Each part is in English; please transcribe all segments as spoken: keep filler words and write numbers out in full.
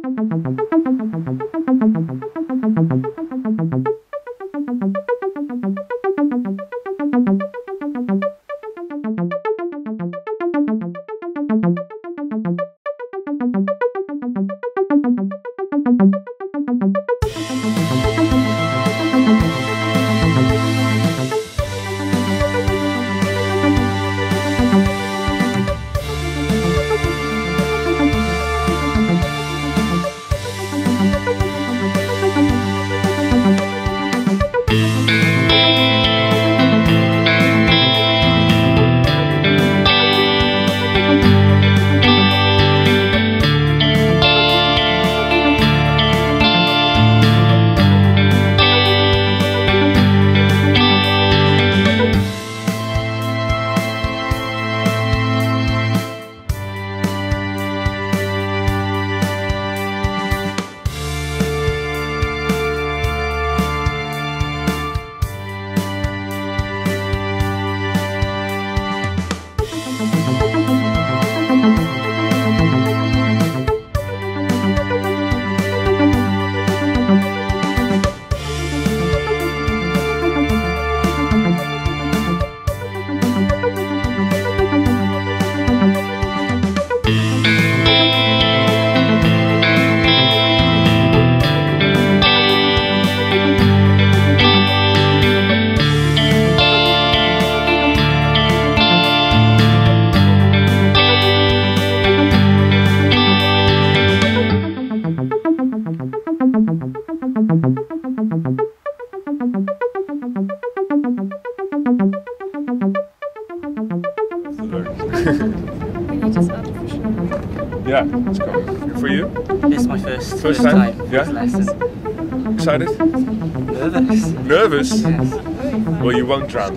Yeah, let's go. For you? It's my first, First, first time? time. Yeah? First lesson. Excited? Nervous. Nervous? Yes. Well, you won't drown.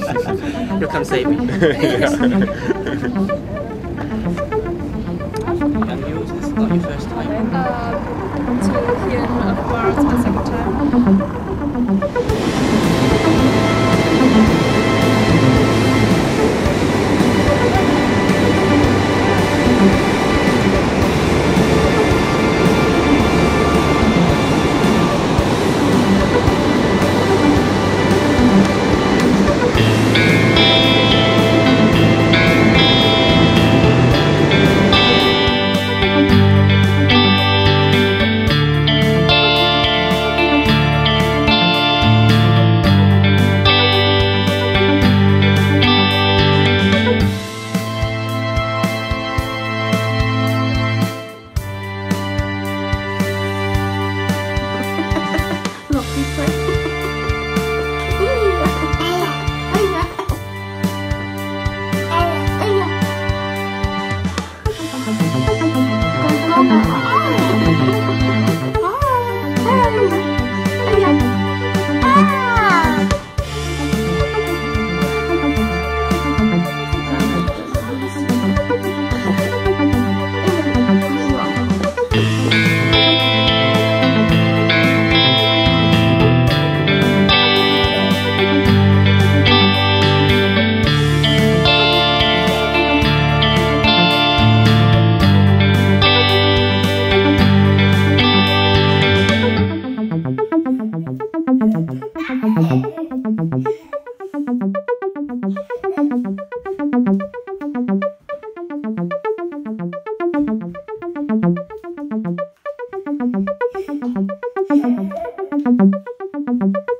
You'll come save me. Yeah. And yours is not your first time? Um, to here in Bar, it's my second time. Thank you.